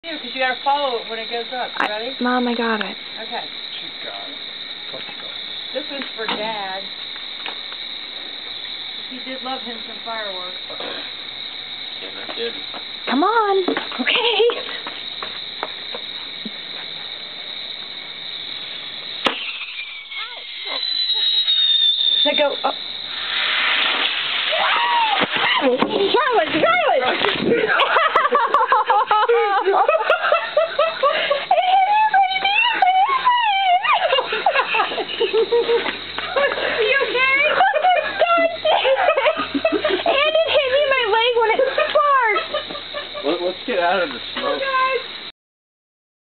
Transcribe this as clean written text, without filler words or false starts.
Because you got to follow it when it goes up. You ready? Mom, I got it. Okay. She's got it. Let's go. This one's for Dad. He did love him some fireworks. Yeah, no kidding. Come on. Okay. Let go. Oh. Charlotte! Are you okay? And it hit me in my leg when it sparked. Let's get out of this.